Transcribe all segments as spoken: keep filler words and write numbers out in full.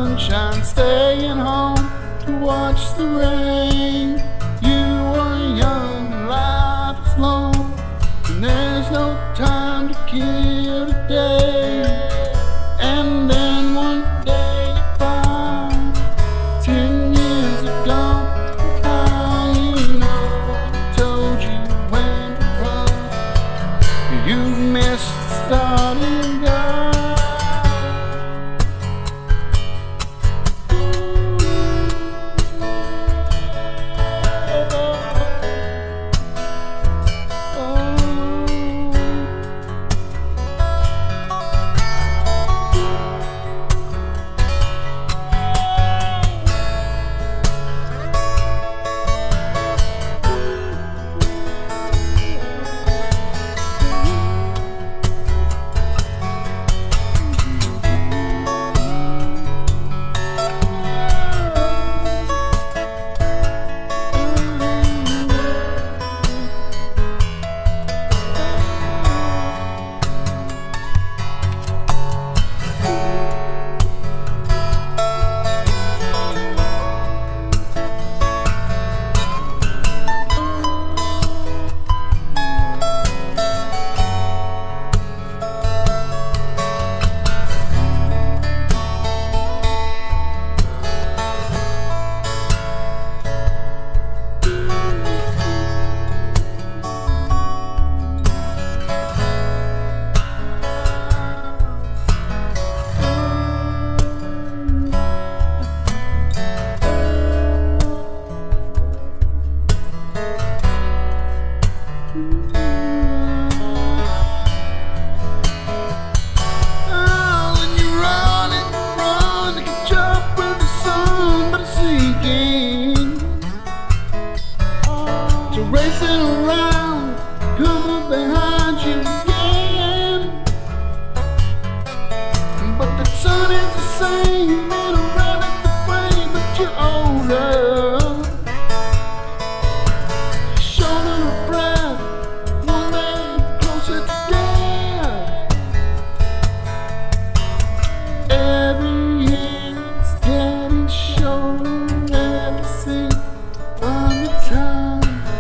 sunshine, staying home to watch the rain. You are young, life is long, and there's no time to kill today. And then one day you find ten years ago, how you know I told you when to run. You missed the starting gun. Racing around, coming behind you again. But the sun is the same, you made a run at the way, but you're older. Shorter of breath, one day closer to death. Every year it's getting shorter, ever since from the time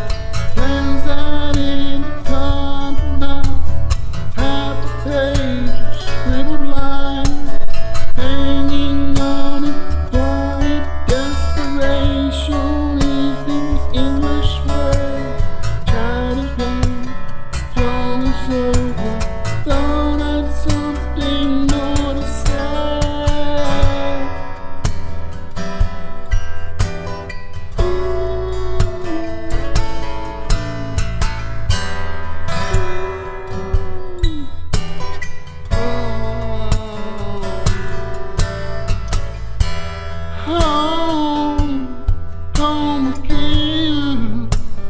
home, home again.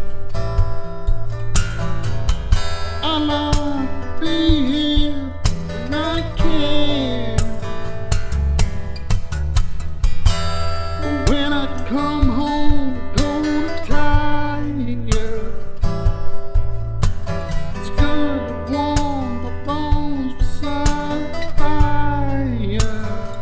I love to be here when I can. But when I come home, cold and tired, it's good to warm my bones beside the fire.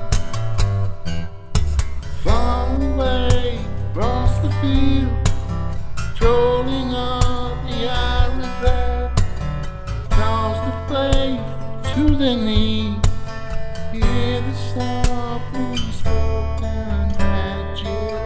Far away across the field, trolling up the iron bed, calls the faith to their knees. Hear the softly spoken magic